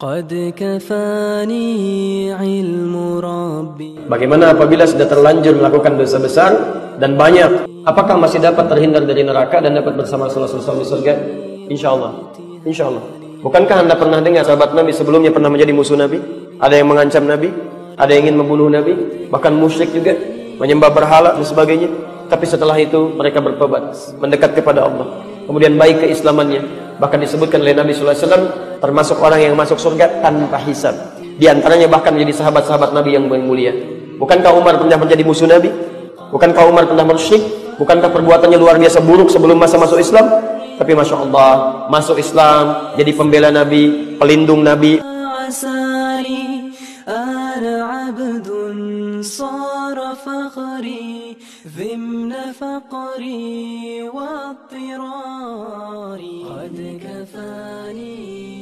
قد كفاني علم ربي. Bagaimana apabila sudah terlanjur melakukan dosa besar dan banyak, apakah masih dapat terhindar dari neraka dan dapat bersama Rasulullah di surga? Insyaallah. Insyaallah. Bukankah Anda pernah dengar sahabat Nabi sebelumnya pernah menjadi musuh Nabi? Ada yang mengancam Nabi, ada yang ingin membunuh Nabi, bahkan musyrik juga, menyembah berhala dan sebagainya. Tapi setelah itu mereka bertobat, mendekat kepada Allah. Kemudian baik keislamannya. Bahkan disebutkan oleh Nabi sallallahu alaihi wasallam termasuk orang yang masuk surga tanpa hisab. Di antaranya bahkan menjadi sahabat-sahabat Nabi yang mulia. Bukankah Umar pernah menjadi musuh Nabi? Bukankah Umar pernah musyrik? Bukankah perbuatannya luar biasa buruk sebelum masa masuk Islam? Tapi Masya Allah, masuk Islam, jadi pembela Nabi, pelindung Nabi. صار فخري ضمن فقري واضطراري قد كفاني